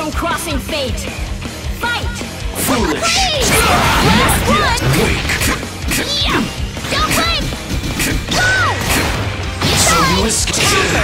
from crossing fate. Fight! Foolish! Please! Not Last yet! one! Weak! Yeah! Don't blink! Go! You So tried! you escaped!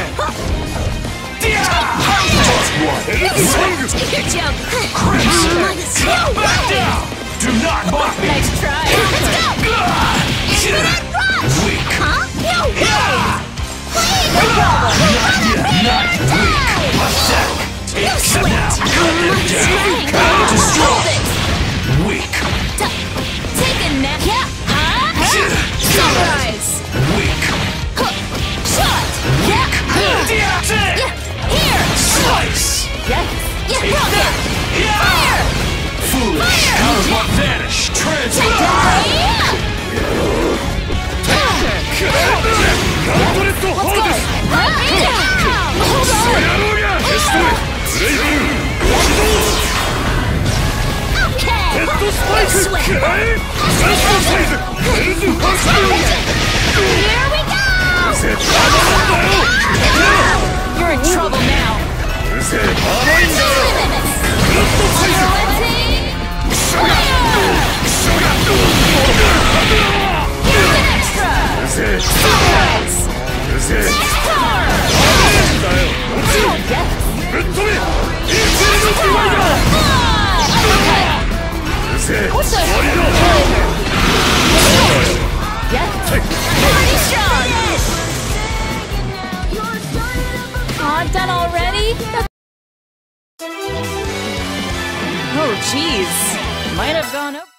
Take your joke! Crimson! Back down! Do not mock me! Nice try! Let's go! Infinite rush! Weak! Huh? No way! Please! No problem! Not weak! Pathetic! You Take slipped! now! Cut them down! Hold Destroy! it! Weak! Take a nap! Yeah! Huh? Sunrise! Weak! Shot! Yeah! Take! Here! Slice! Yes! Yeah! Take that! Fire! Foolish! Counterpart vanish! Transfer! Let's go! Hold on! Okay! Sweat! Here we go! You're in trouble now! I'm done already? Oh, jeez. Might have gone up.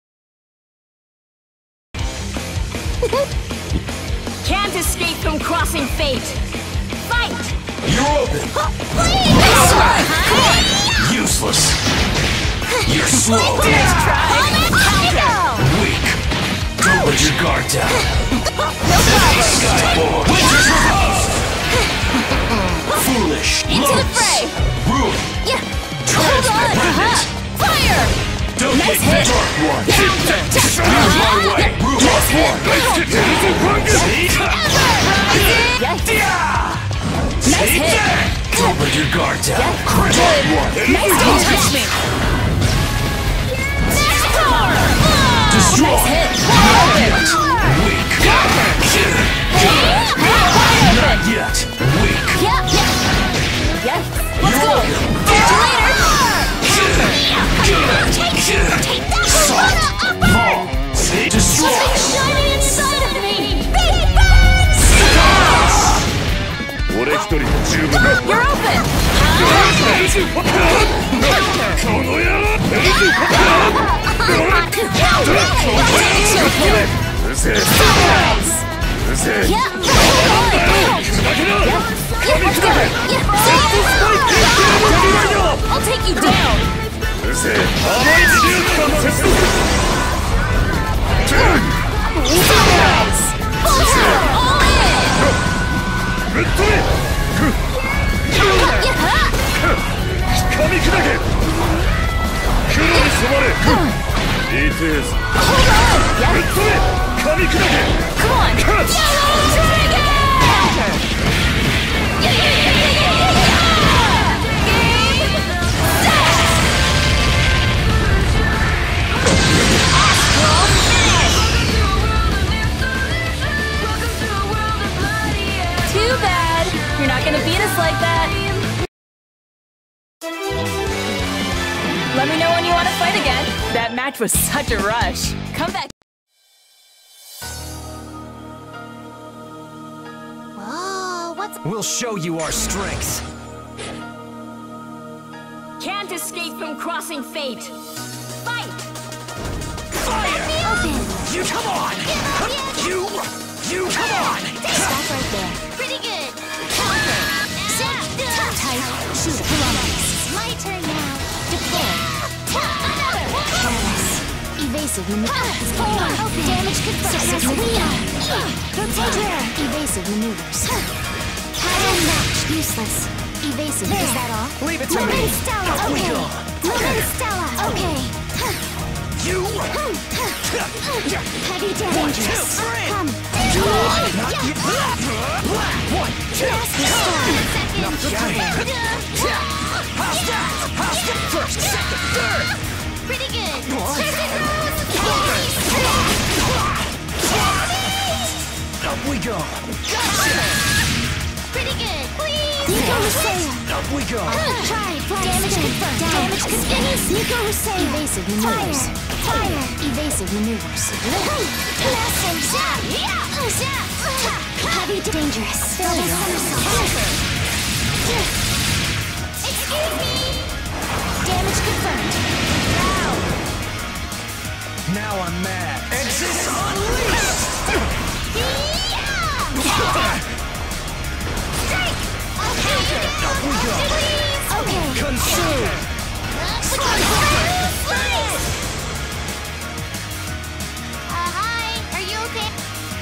Can't escape from crossing fate. Fight! You're open! Please! Useless! You're slow! Nice try! Weak! Don't let your guard down! No problem! Skyborn! Winter's Repost! Foolish! Into the fray! Ruin! Yeah! Transparent! Fire! Don't Nice take hit. the Dark One! Counter! Out of my way! Dark One! Nice hit! Don't let your guard down! Good! Dark One! Nice, don't touch me! Next power! Destroy! Nice hit! Weak! Not Not yet! Weak! Yeah! Yes! Let's go! Catch you later! Take that Corona upper! Fall! Destroy! Something's shining inside of me! Big Burns! You're open! Sunrise! Yeah! Let's go! Yeah! I'll take you down! Sunrise! All Come on! Yellow Dragon! Too bad! You're not gonna beat us like that! Let me know when you want to fight again! That match was such a rush! Come back! Oh, what's... We'll show you our strengths. Can't escape from crossing fate! Fight! Open! You come on! You come on! Stop right there. Pretty good. Counter. Sit. Type. Shoot. Kilometers. My turn now. Deploy. Another. Careless. Evasive maneuvers. Open. Damage confirmed. Rotate. Evasive maneuvers. Pattern match. Useless. Evasive. Is that all? Leave it to Lumen me. Stella. Out we Okay. go. Lumen Stella. Okay. You! Heavy dangerous. Come. One, two, Yes, How's that? How's that? First, second, third! Pretty good. Up we go! Gotcha! Pretty good. Please! Nico Hussein! Up we go! Try! Damage confirmed. Damage confirmed. Nico Hussein! Evasive maneuvers. Fire! Evasive maneuvers. Lesson! Heavy dangerous. Failure. Excuse me! Damage confirmed. Now I'm mad. Exit unleashed! Up we go! Okay. Consume! Hi, are you okay?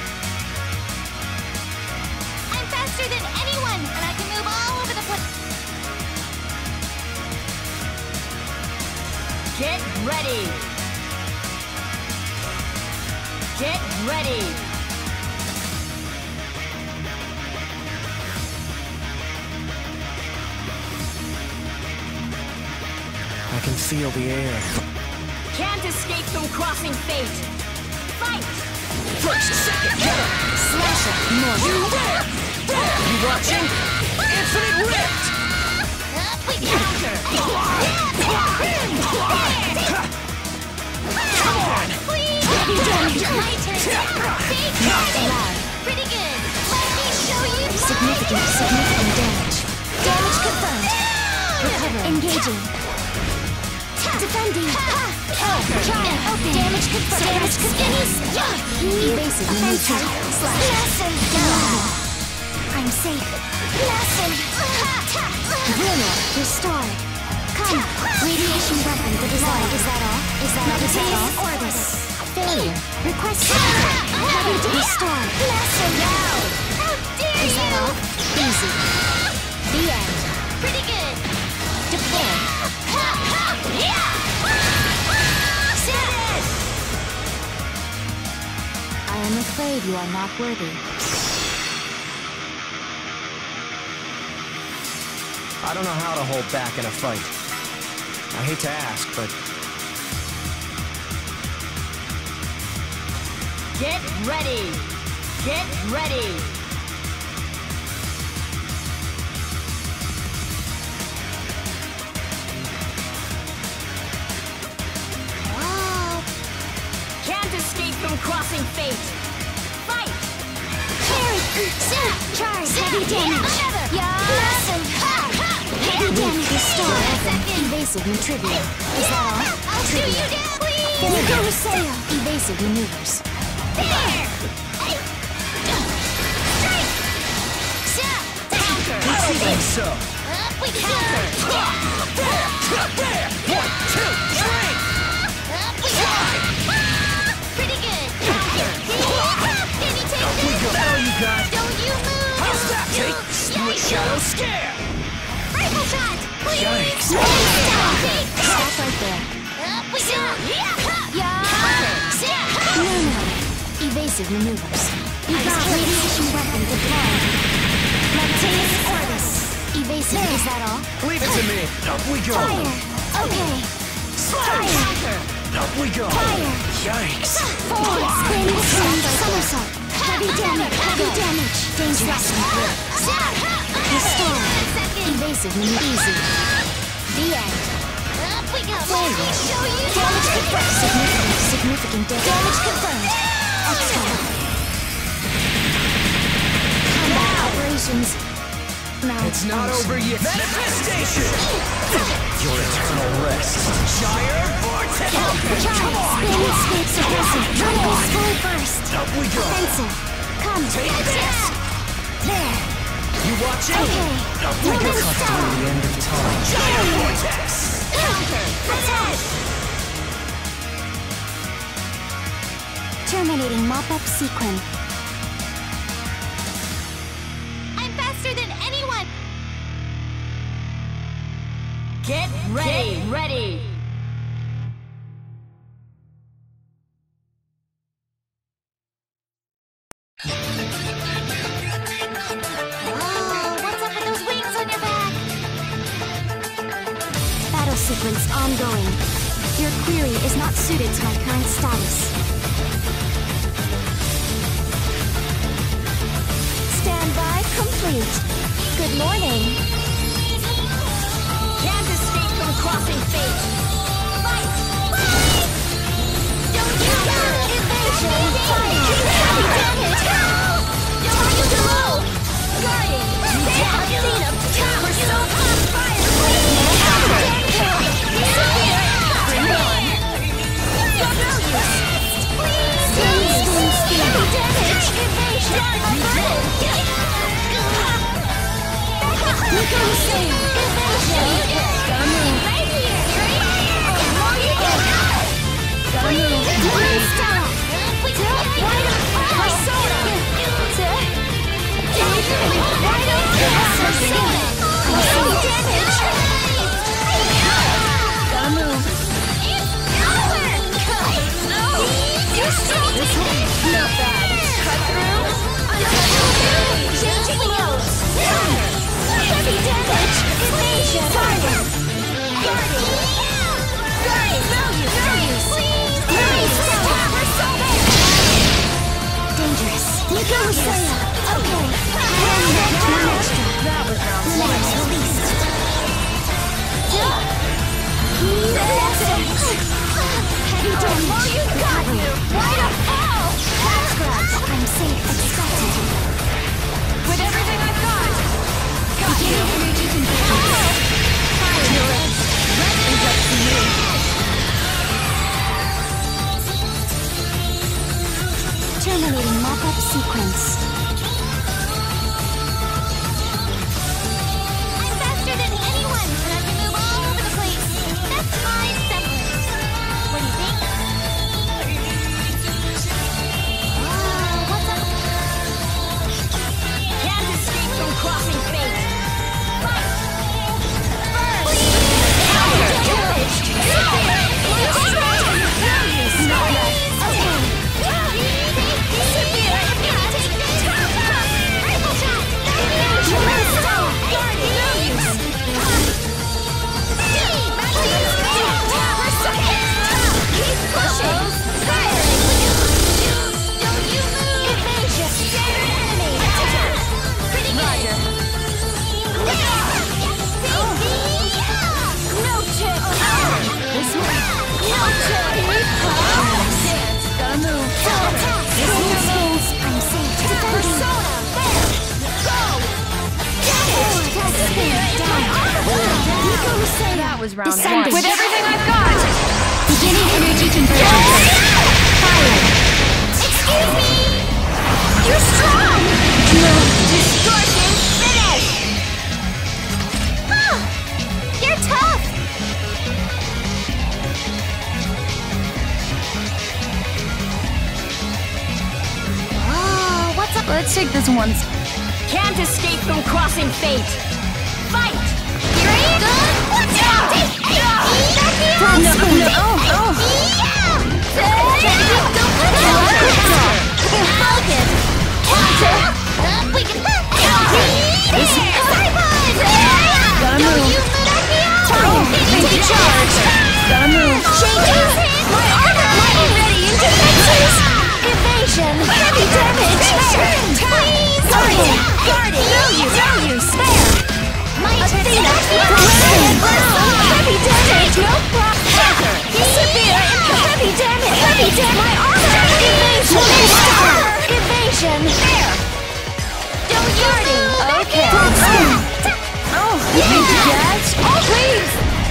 I'm faster than anyone, and I can move all over the place. Get ready! Get ready! I can feel the air. Can't escape from crossing fate! Fight! First, second, get him! Slasher, more. You there! There! You watching? Infinite Rift! Up we counter. Come on! Please. Heavy damage. My turn. Big damage. Pretty good. Let me show you. Significant damage. Damage confirmed. Recover. Engaging. Defending. Try. Open. Damage confirmed. Damage confirmed. Evasive. Lesson. I'm safe. Lesson. Bruno. Restore. Come. Radiation weapon. The design. Is that all? Is that all? Orbis. Failure. Request. Heavy to restore. Lesson. Down. How dare you? Is that all? Easy. The end. Pretty good. Deploy. I am afraid you are not worthy. I don't know how to hold back in a fight. I hate to ask, but Get ready! Get ready! Wow. Can't escape from crossing fate! Fight! Carry. Charge. Heavy damage. Lesson. Heavy damage. Restore. Evasive and trivial. Is that all? I'll shoot you down, please. Nico Hussein. Evasive maneuvers. There! I don't think so. Up we counter! There! 1, 2, 3! Up we go! Pretty good! Counter! Can you take Up we this? go. Now you got. Don't you move! How's that? Take split shadow scare! Rifle shot! Please! Yikes. Stop right there. Up we go! No. Evasive maneuvers. You got radiation weapon deployed. Levitating Orbis. Evasive, is that all? Leave it to me. Up we go. Fire! Okay. Fire! Up we go. Fire! Yikes. Forward, spinning somersault. Heavy damage. Dangerous. Restore. Evasive and easy. The end. Up we go. Failure. Damage confirmed. Significant damage confirmed. Excellent. Combat operations. It's not over yet. Manifestation! Your eternal rest. Gyre Vortex! Come on! Spin escape suppressive. Triangle full burst. Up we go. Offensive. Come. Take this! There. You watching? Okay. Up we go. Moving star. The end of time. Gyre Vortex! Counter. Attack. Terminating mop-up sequence. I'm faster than anyone. Get ready! Get ready! Whoa, what's up with those wings on your back? sequence ongoing. Your query is not suited to my current status. Standby complete. Good morning. Can't escape from crossing fate. Fight! Don't you dare! Evasion! Fire! Damage! Target below! Guarding! Athena! We're so on fire! Bring it on! Heavy damage! Evasion! Nico Hussein! Evasion! Right here! Gotta move! Demon Stella! Persona! Gotta move! You're strong! Not bad! Cut through! Changing modes! Heavy damage! Evasion! Target! Dangerous! Nico Hussein! Okay! That was round one. Limits released! Heavy damage! You got you! Why the hell? Back scratch! I'm safe. Expected. With everything I've got! Beginning energy convergence. Fire! Is up to you. Terminating mop-up sequence. I'm faster than anyone, and I can move all over the place. That's my semblance. What do you think? What's up? Can't escape from crossing fate. Fight! Burn! That was round Descending. one. With everything I've got! Beginning energy convergence. Fire! Excuse me! You're strong! Distortion finish! You're tough! Oh, what's up? Let's take this once. Can't escape from crossing fate! Fight! You ready? Good! Watch out! Front spin. Focus! We can... Gotta move. Take charge. Gotta move. Changes. My armor might be ready in defenses. Evasion. Heavy damage. Please. Target. Guarding. No use. Spare. Athena. Heavy damage. No problem. Severe. Heavy damage. Heavy damage. My armor. Evasion. There. Don't guarding. Okay. Oh, Yes. Oh, please.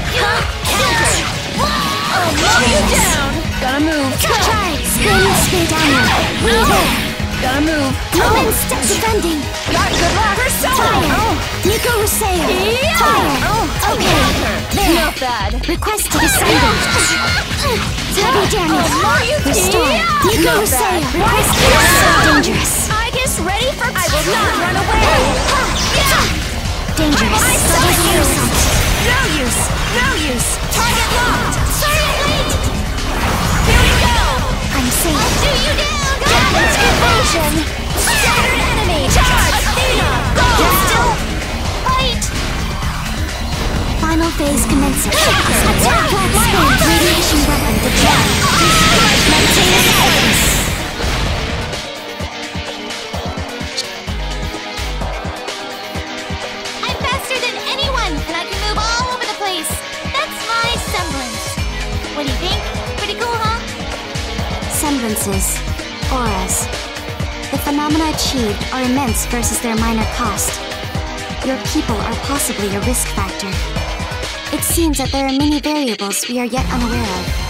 I'll mow you down! gotta move. Try. Spin down. Gotta move. Woman step defending. Good luck! Fire. Nico Hussein. Fire. Okay. There. Not bad. Request to disengage. Heavy damage. Restore. Nico Hussein. Request to dangerous. I guess ready for... I will not run away! Dangerous. No use! Target locked! Silent! Here we go! I'm safe. I'll do you down! Damage evasion. Shattered enemy! Charge! Athena! Go! Still. Fight. Final phase commencing. Attack! Spin! Radiation weapon deployed. Maintain focus. I'm faster than anyone, and I can move all over the place. That's my semblance. What do you think? Pretty cool, huh? Semblances. Auras. The phenomena achieved are immense versus their minor cost. Your people are possibly a risk factor. It seems that there are many variables we are yet unaware of.